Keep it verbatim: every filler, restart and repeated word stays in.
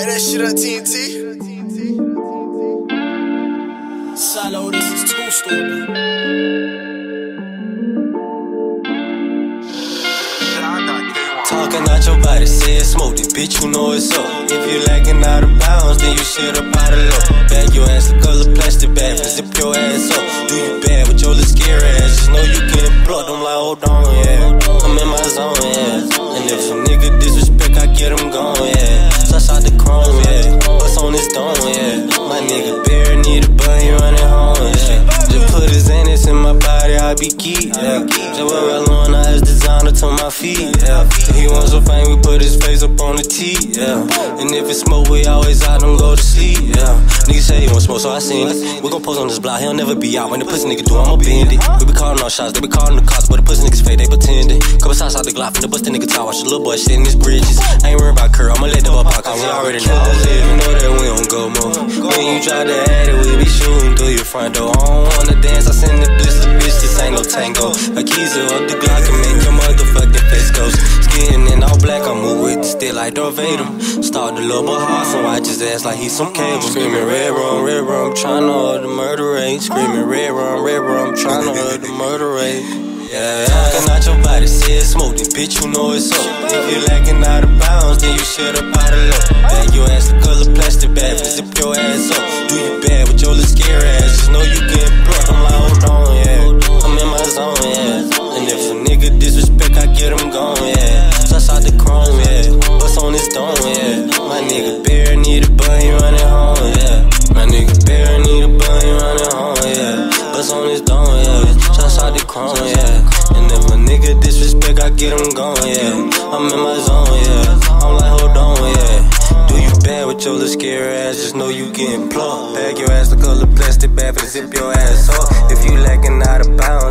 Light that shit on T N T. Silo, this is too stupid. Talking out your body, say it's smoke, this bitch, you know it's up. If you lagging out of bounds, then you shit up out of luck. Bag your ass, the color plastic bag, and zip your ass up. Do you bad with your little scary ass, just know you getting plucked. I'm like, hold on, yeah, I'm in my zone, yeah. And if a nigga disrespect, I get him gone, yeah. Such out the chrome, yeah, what's on this dome, yeah. My nigga Bear need a bun, he running home, yeah. Just put his anus in my body, I be geek, yeah. Just wear alone, I has designer to my feet, yeah. He wants some fame, we put his face up on the T, yeah. And if it's smoke, we always out, don't go to sleep, yeah. Niggas say he want smoke, so I seen it. We gon' post on this block, he'll never be out. When the pussy nigga do, I'ma bend it. We be calling all shots, they be calling the cops, but the pussy niggas fake, they pretending. Couple shots out the Glock, from the bust the nigga talk, watch the little boy shit in his bridges. I ain't worried about Kerr, I'ma let the ball pop, cause we already know. You know that we don't go more. When you try to add it, we be shooting through your front door. I don't wanna dance, I send the bitch, the bitch, this ain't no tango. My keys are up the Glock and make your motherfucking face ghost. Skin in all black, I move with the still like Darth Vader. Start the little boy hard, so watch his ass like he's some cable. Screaming red rum, red rum, tryna hold the murder rate. Screaming red rum, red rum, tryna hold the murder rate. Yeah, talking out your body, say it's smoke, this bitch, you know it's up. If you lagging out of bounds, then you shit up out of luck. Bag your ass, the color plastic bag, and zip your ass up. Do you bad with your little scary ass, just know you getting plucked. I'm like, hold on, yeah, I'm in my zone, yeah. And if a nigga disrespect, I get him gone, yeah. Such out the chrome, yeah, bust on his dome, yeah. My nigga Bear need a bun, he running home, yeah. My nigga Bear need a bun, he running home, yeah. Bust on his dome, yeah, such out the chrome, yeah. And if a nigga disrespect, I get him gone, yeah. I'm in my zone, yeah. I'm like, hold on, yeah. Do you bad with your little scary ass, just know you getting plucked. Bag your ass, the color plastic bag, and zip your ass up. If you lagging out of bounds,